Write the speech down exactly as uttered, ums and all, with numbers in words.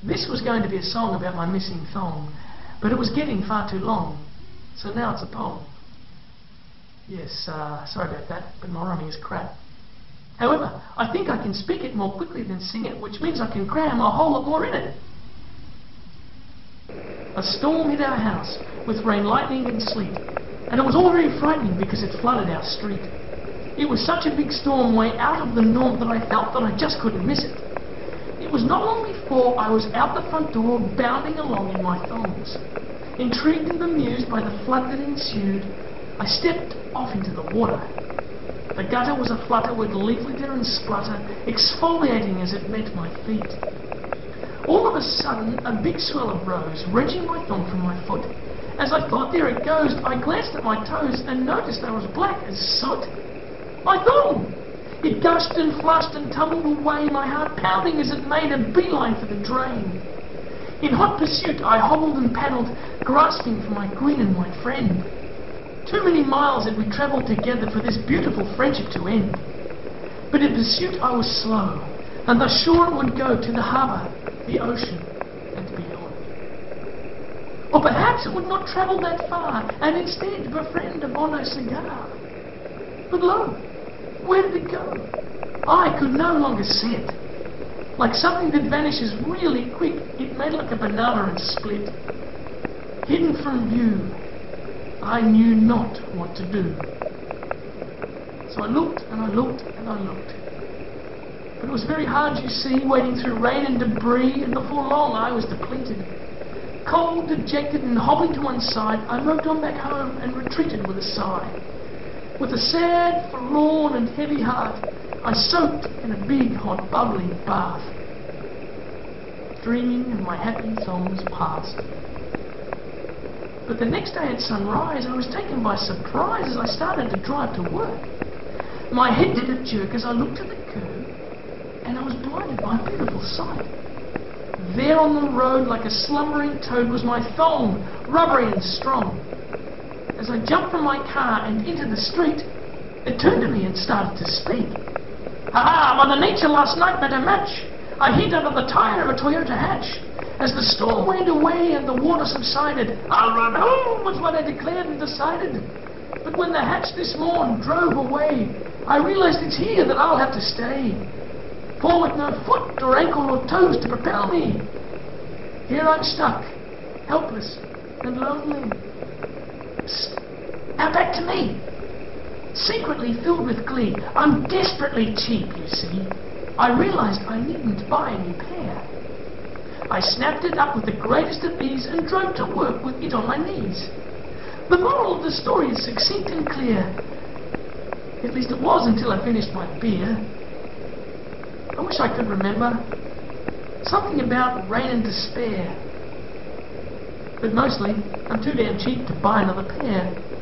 This was going to be a song about my missing thong, but it was getting far too long, so now it's a poem. Yes, uh, sorry about that, but my rhyming is crap. However, I think I can speak it more quickly than sing it, which means I can cram a whole lot more in it. A storm hit our house, with rain, lightning and sleet, and it was all very frightening because it flooded our street. It was such a big storm, way out of the norm, that I felt that I just couldn't miss it. It was not long before I was out the front door, bounding along in my thongs. Intrigued and bemused by the flood that ensued, I stepped off into the water. The gutter was aflutter with leaf litter and splutter, exfoliating as it met my feet. All of a sudden, a big swell arose, wrenching my thong from my foot. As I thought, there it goes, I glanced at my toes and noticed they were as black as soot. My thong! It gushed and flushed and tumbled away, my heart pounding as it made a beeline for the drain. In hot pursuit, I hobbled and paddled, grasping for my green and white friend. Too many miles had we travelled together for this beautiful friendship to end. But in pursuit I was slow, and thus sure it would go to the harbour, the ocean, and beyond. Or perhaps it would not travel that far, and instead befriend a Bono cigar. But lo, where did it go? I could no longer see it. Like something that vanishes really quick, it made like a banana and split. Hidden from view, I knew not what to do. So I looked and I looked and I looked. But it was very hard, you see, wading through rain and debris, and before long I was depleted. Cold, dejected, and hobbling to one side, I moved on back home and retreated with a sigh. With a sad, forlorn, and heavy heart, I soaked in a big, hot, bubbling bath, dreaming of my happy thongs past. But the next day at sunrise, I was taken by surprise as I started to drive to work. My head did a jerk as I looked at the curb, and I was blinded by a beautiful sight. There on the road, like a slumbering toad, was my thong, rubbery and strong. As I jumped from my car and into the street, it turned to me and started to speak. "Ah, Mother Nature last night met a match. I hid under the tire of a Toyota hatch. As the storm waned away and the water subsided, I'll run home was what I declared and decided. But when the hatch this morn drove away, I realized it's here that I'll have to stay. For with no foot or ankle or toes to propel me, here I'm stuck, helpless and lonely. Psst, now back to me." Secretly filled with glee, I'm desperately cheap, you see. I realized I needn't buy any pair. I snapped it up with the greatest of ease and drove to work with it on my knees. The moral of the story is succinct and clear. At least it was until I finished my beer. I wish I could remember. Something about rain and despair. But mostly, I'm too damn cheap to buy another pair.